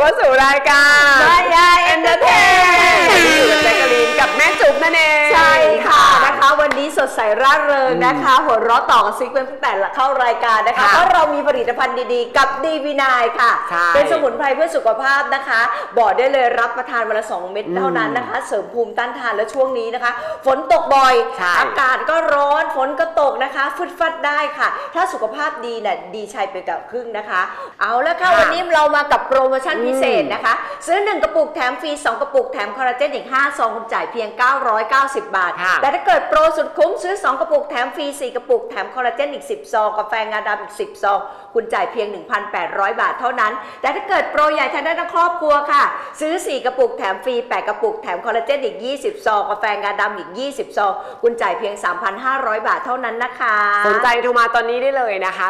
เข้าสู่รายการมายาเอนเตอร์เทนอยู่กับแจ๊กกะลีนกับแม่จุ๊บนั่นเองใช่ค่ะนะคะวันนี้สดใสร่าเริงนะคะหัวเราะต่อกับซิกตั้งแต่เข้ารายการนะคะเพราะเรามีผลิตภัณฑ์ดีๆกับดีวีนายค่ะเป็นสมุนไพรเพื่อสุขภาพนะคะบอกได้เลยรับประทานวันละ2 เม็ดเท่านั้นนะคะเสริมภูมิต้านทานและช่วงนี้นะคะฝนตกบ่อยอากาศก็ร้อนฝนก็ตกนะคะฟึดฟัดได้ค่ะถ้าสุขภาพดีเนี่ยดีชัยไปกับครึ่งนะคะเอาละค่ะวันนี้เรามากับโปรโมชั่นพิเศษนะคะซื้อ1กระปุกแถมฟรี2กระปุกแถมคอลลาเจนอีก5ซองคุณจ่ายเพียง990 บาทแต่ถ้าเกิดโปรสุดคุ้มซื้อ2กระปุกแถมฟรี4กระปุกแถมคอลลาเจนอีก10ซองกาแฟงาดำอีก10ซองคุณจ่ายเพียง 1,800 บาทเท่านั้นแต่ถ้าเกิดโปรใหญ่ทางด้านครอบครัวค่ะซื้อ4กระปุกแถมฟรี8กระปุกแถมคอลลาเจนอีก20ซองกาแฟงาดำอีก20ซองคุณจ่ายเพียง 3,500 บาทเท่านั้นนะคะสนใจโทรมาตอนนี้ได้เลยนะคะ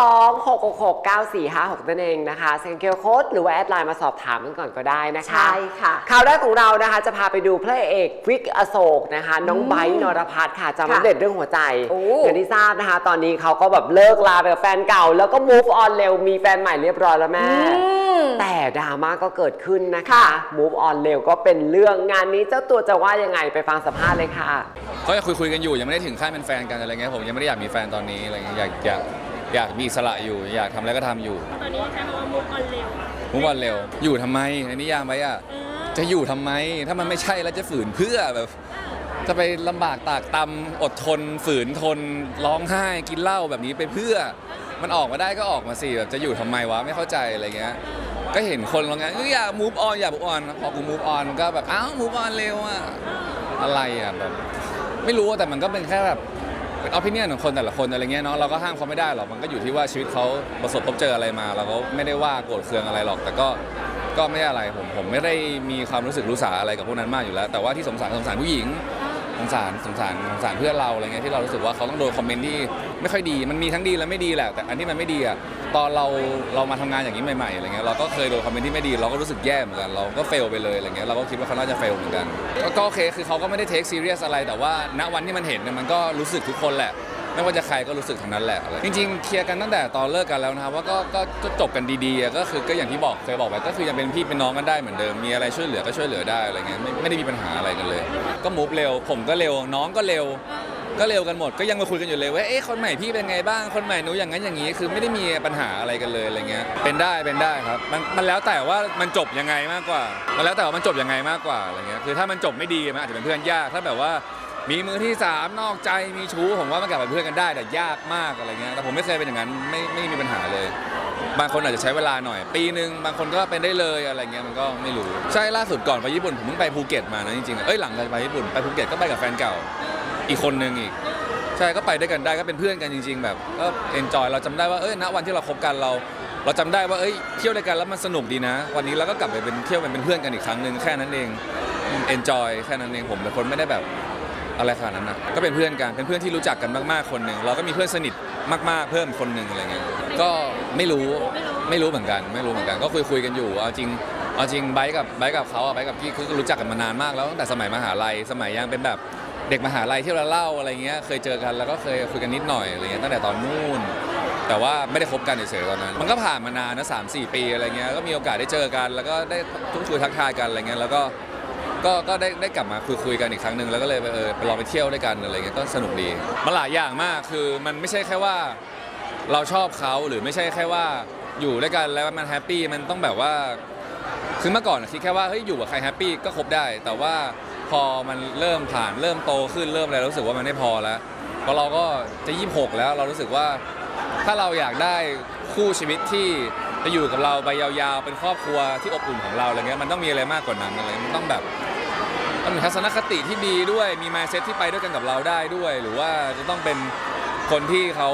02-666-9456นั่นเองนะคะเซ็นเคียวโค้ดหรือว่าแอดไลน์มาสอบถามกันก่อนก็ได้นะคะใช่ค่ะข่าวแรกของเรานะคะจะพาไปดูพระเอกวิกอโศกนะคะน้องไบร์ท นรพัฒน์ค่ะจะมาอัปเดตเรื่องหัวใจอย่างที่ทราบนะคะตอนนี้เขาก็แบบเลิกลาไปกับแฟนเก่าแล้วก็ move on เร็วมีแฟนใหม่เรียบร้อยแล้วแม่แต่ดราม่าก็เกิดขึ้นนะคะ move on เร็วก็เป็นเรื่องงานนี้เจ้าตัวจะว่ายังไงไปฟังสัมภาษณ์เลยค่ะเขาจะคุยกันอยู่ยังไม่ได้ถึงขั้นเป็นแฟนกันอะไรเงี้ยผมยังไม่ได้อยากมีแฟนตอนนี้อะไรเงี้ยอยากมีอิสระอยู่อยากทำอะไรก็ทำอยู่ตอนนี้ใช้คำว่า move on เร็ว move on เร็วอยู่ทำไมในนิยามไว้อะจะอยู่ทำไมถ้ามันไม่ใช่แล้วจะฝืนเพื่อแบบจะไปลำบากตากตำอดทนฝืนทนร้องไห้กินเหล้าแบบนี้ไปเพื่อมันออกมาได้ก็ออกมาสิแบบจะอยู่ทำไมวะไม่เข้าใจอะไรเงี้ยก็เห็นคนร้องไห้อยาก move on อยาก move on พอกู move on ก็แบบอ้าว move on เร็วอะอะไรอะแบบไม่รู้แต่มันก็เป็นแค่แบบเป็น opinion ของคนแต่ละคนอะไรเงี้ยเนาะเราก็ห้ามเขาไม่ได้หรอกมันก็อยู่ที่ว่าชีวิตเขาประสบพบเจออะไรมาเราก็ไม่ได้ว่าโกรธเคืองอะไรหรอกแต่ก็ไม่อะไรผมไม่ได้มีความรู้สึกรู้สาอะไรกับพวกนั้นมากอยู่แล้วแต่ว่าที่สงสารผู้หญิงสงสารเพื่อนเราอะไรเงี้ยที่เรารู้สึกว่าเขาต้องโดนคอมเมนต์ที่ไม่ค่อยดีมันมีทั้งดีและไม่ดีแหละแต่อันที่มันไม่ดีอ่ะตอนเรามาทำงานอย่างนี้ใหม่ๆอะไรเงี้ยเราก็เคยโดนคอมเมนต์ที่ไม่ดีเราก็รู้สึกแย่เหมือนกันเราก็เฟลไปเลยอะไรเงี้ยเราก็คิดว่าเขาน่าจะเฟลเหมือนกันก็โอเคคือเขาก็ไม่ได้เทคซีเรียสอะไรแต่ว่าณวันที่มันเห็นเนี่ยมันก็รู้สึกทุกคนแหละไม่ว่าจะใครก็รู้สึกทั้งนั้นแหละจริงๆเคลียร์กันตั้งแต่ตอนเลิกกันแล้วนะครับว่าก็จบกันดีๆก็คือก็อย่างที่เคยบอกไปก็คือยังเป็นพี่เป็นน้องกันได้เหมือนเดิมมีอะไรช่วยเหลือก็ช่วยเหลือได้อะไรเงี้ยไม่ได้มีปัญหาอะไรกันเลยก็มูฟเร็วผมก็เร็วน้องก็เร็วกันหมดก็ยังมาคุยกันอยู่เลยว่าคนใหม่พี่เป็นไงบ้างคนใหม่หนูอย่างนั้นอย่างนี้คือไม่ได้มีปัญหาอะไรกันเลยอะไรเงี้ยเป็นได้ครับมันแล้วแต่ว่ามันจบยังไงมากกว่ามันแล้วแต่ว่ามันจบยังไงมากกว่าอะไรเงี้ยคือถ้ามันจบไม่ดีมันอาจจะเป็นเพื่อนยากถ้าแบบว่ามีมือที่3นอกใจมีชู้ผมว่ามันกลับเป็นเพื่อนกันได้แต่ยากมากอะไรเงี้ยแต่ผมไม่เคยเป็นอย่างนั้นไม่มีปัญหาเลยบางคนอาจจะใช้เวลาหน่อยปีนึงบางคนก็เป็นได้เลยอะไรเงี้ยมันก็ไม่รู้ใช่ล่าสุดก่อนไปญี่ปุ่นผมเพิ่งไปภูเก็ตมานะจริงๆหลังจากไปญี่ปุ่นไปภูเก็ตก็ไปกับแฟนเก่าอีกคนนึงอีกใช่ก็ไปด้วยกันได้ก็เป็นเพื่อนกันจริงๆแบบก็เอนจอยเราจำได้ว่าณวันที่เราคบกันเราจำได้ว่าเที่ยวด้วยกันแล้วมันสนุกดีนะวันนี้เราก็กลับไปเป็นเที่ยวเป็นเพื่อนกันอีกครั้งนึงแค่นั้นเองเอนจอยแค่นั้นเองผมเป็นคนไม่ได้แบบอะไรขนาดนั้นนะก็เป็นเพื่อนกันเป็นเพื่อนที่รู้จักกันมากๆคนหนึ่งเราก็มีเพื่อนสนิทมากๆเพิ่มคนหนึ่งอะไรเงี้ยก็ไม่รู้เหมือนกันก็คุยกันอยู่เอาจริงไบค์กับเขาไบค์กับพี่คือรู้จักกันมานานมากแล้วตั้งแต่สมัยมหาลัยสมัยยังเป็นแบบเด็กมหาลัยที่เราเล่าอะไรเงี้ยเคยเจอกันแล้วก็เคยคุยกันนิดหน่อยอะไรเงี้ยตั้งแต่ตอนนู่นแต่ว่าไม่ได้คบกันเฉยๆตอนนั้นมันก็ผ่านมานานนะ3-4 ปีอะไรเงี้ยก็มีโอกาสได้เจอกันแล้วก็ได้พูดคุยทักทายกันอะไรเงี้ยแล้วก็ได้กลับมาคุยกันอีกครั้งหนึ่งแล้วก็เลยไปลองไปเที่ยวด้วยกันอะไรเงี้ยก็สนุกดีมันหลายอย่างมากคือมันไม่ใช่แค่ว่าเราชอบเขาหรือไม่ใช่แค่ว่าอยู่ด้วยกันแล้วมันแฮปปี้มันต้องแบบว่าคือเมื่อก่อนคิดแค่ว่าเฮ้ยอยู่กับใครแฮปปี้ก็คบได้แต่ว่าพอมันเริ่มโตขึ้นเริ่มอะไรรู้สึกว่ามันไม่พอแล้วเพราะเราก็จะ26แล้วเรารู้สึกว่าถ้าเราอยากได้คู่ชีวิตที่จะอยู่กับเราไปยาวๆเป็นครอบครัวที่อบอุ่นของเราอะไรเงี้ยมันต้องมีอะไรมากกว่านั้นอะไรมันต้องแบบมันมีทัศนคติที่ดีด้วยมี mindset ที่ไปด้วยกันกับเราได้ด้วยหรือว่าจะต้องเป็นคนที่เขา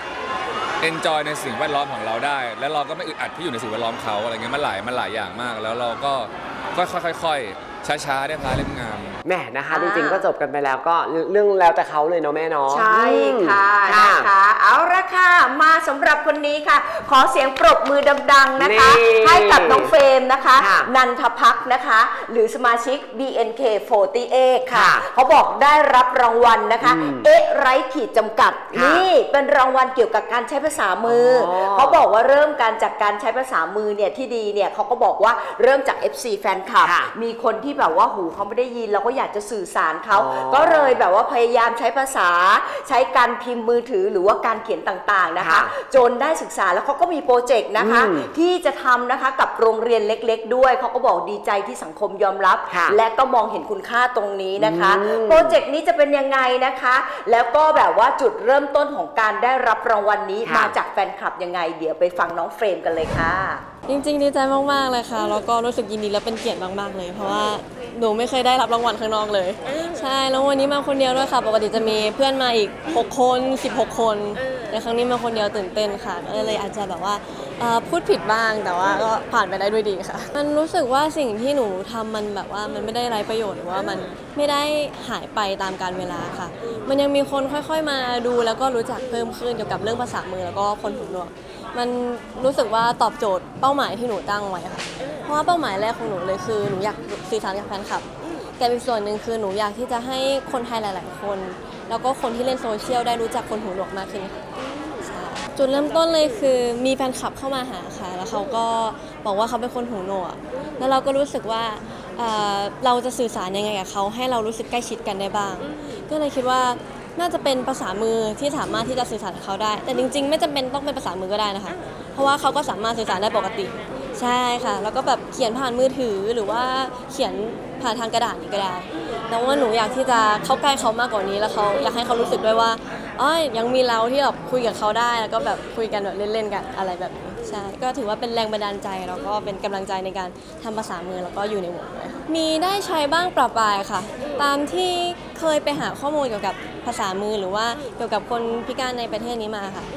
enjoy ในสิ่งแวดล้อมของเราได้แล้วเราก็ไม่อึดอัดที่อยู่ในสิ่งแวดล้อมเขาอะไรเงี้ยมันหลายอย่างมากแล้วเราก็ค่อยช้าๆได้พาเล่มงามแม่นะคะจริงๆก็จบกันไปแล้วก็เรื่องแล้วแต่เขาเลยเนาะแม่เนาะใช่ค่ะนะคะเอาละค่ะมาสำหรับคนนี้ค่ะขอเสียงปรบมือดังๆนะคะให้กับน้องเฟรมนะคะนันทพักนะคะหรือสมาชิก BNK48 ค่ะเขาบอกได้รับรางวัลนะคะไร้ขีดจำกัดนี่เป็นรางวัลเกี่ยวกับการใช้ภาษามือเขาบอกว่าเริ่มการจากการใช้ภาษามือเนี่ยที่ดีเนี่ยเขาก็บอกว่าเริ่มจาก FC แฟนคลับมีคนที่แบบว่าหูเขาไม่ได้ยินเราก็อยากจะสื่อสารเขาก็เลยแบบว่าพยายามใช้ภาษาใช้การพิมพ์มือถือหรือว่าการเขียนต่างๆนะคะจนได้ศึกษาแล้วเขาก็มีโปรเจกต์นะคะที่จะทำนะคะกับโรงเรียนเล็กๆด้วยเขาก็บอกดีใจที่สังคมยอมรับและก็มองเห็นคุณค่าตรงนี้นะคะโปรเจกต์นี้จะเป็นยังไงนะคะแล้วก็แบบว่าจุดเริ่มต้นของการได้รับรางวัลนี้มาจากแฟนคลับยังไงเดี๋ยวไปฟังน้องเฟรมกันเลยค่ะจริงๆดีใจมากๆเลยค่ะแล้วก็รู้สึกยินดีและเป็นเกียรติมากๆเลยเพราะว่าหนูไม่เคยได้รับรางวัลข้างนอกเลยใช่แล้ววันนี้มาคนเดียวด้วยค่ะปกติจะมีเพื่อนมาอีก6คน16คนแต่ครั้งนี้มาคนเดียวตื่นเต้นค่ะก็เลยอาจจะแบบว่าพูดผิดบ้างแต่ว่าก็ผ่านไปได้ด้วยดีค่ะมันรู้สึกว่าสิ่งที่หนูทำมันแบบว่ามันไม่ได้ไร้ประโยชน์หรือว่ามันไม่ได้หายไปตามกาลเวลาค่ะมันยังมีคนค่อยๆมาดูแล้วก็รู้จักเพิ่มขึ้นเกี่ยวกับเรื่องภาษามือแล้วก็คนหูหนวกมันรู้สึกว่าตอบโจทย์เป้าหมายที่หนูตั้งไว้ค่ะเพราะว่าเป้าหมายแรกของหนูเลยคือหนูอยากสื่อสารกับแฟนคลับแต่อีกส่วนหนึ่งคือหนูอยากที่จะให้คนไทยหลายๆคนแล้วก็คนที่เล่นโซเชียลได้รู้จักคนหูหนวกมากขึ้นจุดเริ่มต้นเลยคือมีแฟนคลับเข้ามาหาค่ะแล้วเขาก็บอกว่าเขาเป็นคนหูหนวกแล้วเราก็รู้สึกว่าเราจะสื่อสารยังไงกับเขาให้เรารู้สึกใกล้ชิดกันได้บ้างก็เลยคิดว่าน่าจะเป็นภาษามือที่สามารถที่จะสื่อสารกับเขาได้แต่จริงๆไม่จำเป็นต้องเป็นภาษามือก็ได้นะคะเพราะว่าเขาก็สามารถสื่อสารได้ปกติใช่ค่ะแล้วก็แบบเขียนผ่านมือถือหรือว่าเขียนผ่านทางกระดาษนี่ก็ได้แต่ว่าหนูอยากที่จะเข้าใกล้เขามากกว่านี้แล้วเขาอยากให้เขารู้สึกด้วยว่ายังมีเราที่แบบคุยกับเขาได้แล้วก็แบบคุยกันแบบเล่นๆกันอะไรแบบนี้ใช่ก็ถือว่าเป็นแรงบันดาลใจแล้วก็เป็นกำลังใจในการทำภาษามือแล้วก็อยู่ในวงด้วยมีได้ใช้บ้างประปรายค่ะตามที่เคยไปหาข้อมูลเกี่ยวกับภาษามือหรือว่าเกี่ยวกับคนพิการในประเทศนี้มาค่ะ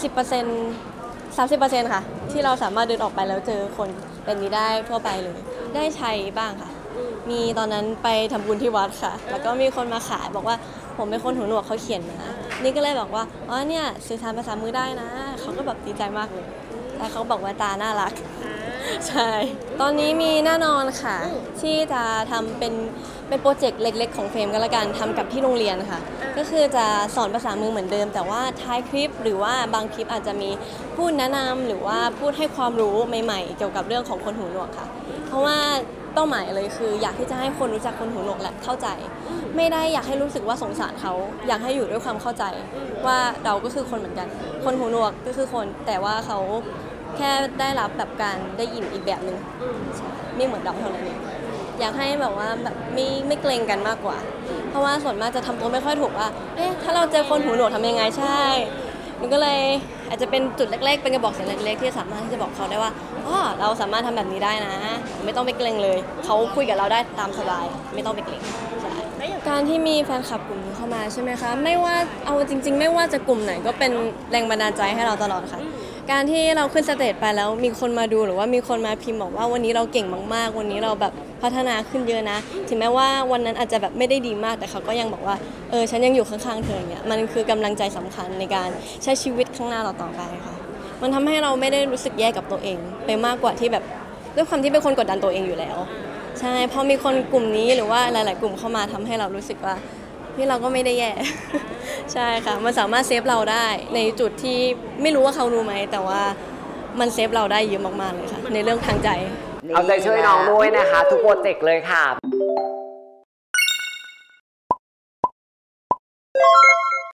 30% ค่ะที่เราสามารถเดินออกไปแล้วเจอคนแบบนี้ได้ทั่วไปเลยได้ใช้บ้างค่ะมีตอนนั้นไปทำบุญที่วัดค่ะแล้วก็มีคนมาขายบอกว่าผมเป็นคนหูหนวกเขาเขียนมานี่ก็เลยบอกว่าเนี่ยสื่อสารภาษามือได้นะเขาก็แบบดีใจมากเลยแล้วเขาบอกว่าตาน่ารักใช่ตอนนี้มีแน่นอนค่ะที่จะทำเป็นโปรเจกต์เล็กๆของเฟรมกันละกันทำกับที่โรงเรียนค่ะก็คือจะสอนภาษามือเหมือนเดิมแต่ว่าท้ายคลิปหรือว่าบางคลิปอาจจะมีพูดแนะนำหรือว่าพูดให้ความรู้ใหม่ๆเกี่ยวกับเรื่องของคนหูหนวกค่ะเพราะว่าเป้าหมายเลยคืออยากที่จะให้คนรู้จักคนหูหนวกและเข้าใจไม่ได้อยากให้รู้สึกว่าสงสารเขาอยากให้อยู่ด้วยความเข้าใจว่าเราก็คือคนเหมือนกันคนหูหนวกก็คือคนแต่ว่าเขาแค่ได้รับแบบการได้ยินอีกแบบนึงไม่เหมือนเราเท่านั้นเองอยากให้แบบว่าแบบไม่เกรงกันมากกว่าเพราะว่าส่วนมากจะทำตัวไม่ค่อยถูกว่าถ้าเราเจอคนหูหนวกทำยังไงใช่มันก็เลยอาจจะเป็นจุดเล็กๆเป็นกระบอกเสียงเล็กๆที่สามารถที่จะบอกเขาได้ว่าเราสามารถทำแบบนี้ได้นะไม่ต้องไปเกรงเลยเขาคุยกับเราได้ตามสบายไม่ต้องไปเกรงใช่การที่มีแฟนคลับกลุ่มเข้ามาใช่ไหมคะไม่ว่าเอาจริงๆไม่ว่าจะกลุ่มไหนก็เป็นแรงบันดาลใจให้เราตลอดค่ะการที่เราขึ้นสเตจไปแล้วมีคนมาดูหรือว่ามีคนมาพิมพ์บอกว่าวันนี้เราเก่งมากๆวันนี้เราแบบพัฒนาขึ้นเยอะนะถึงแม้ว่าวันนั้นอาจจะแบบไม่ได้ดีมากแต่เขาก็ยังบอกว่าฉันยังอยู่ข้างๆเธออย่างเงี้ยมันคือกำลังใจสำคัญในการใช้ชีวิตข้างหน้าเราต่อไปค่ะมันทำให้เราไม่ได้รู้สึกแย่กับตัวเองไปมากกว่าที่แบบด้วยความที่เป็นคนกดดันตัวเองอยู่แล้วใช่พอมีคนกลุ่มนี้หรือว่าหลายๆกลุ่มเข้ามาทำให้เรารู้สึกว่าที่เราก็ไม่ได้แย่ ใช่ค่ะมันสามารถเซฟเราได้ในจุดที่ไม่รู้ว่าเขารู้ไหมแต่ว่ามันเซฟเราได้เยอะมากๆเลยค่ะในเรื่องทางใจเอาใจช่วยน้องด้วยนะคะทุกโปรเจกต์เลยค่ะ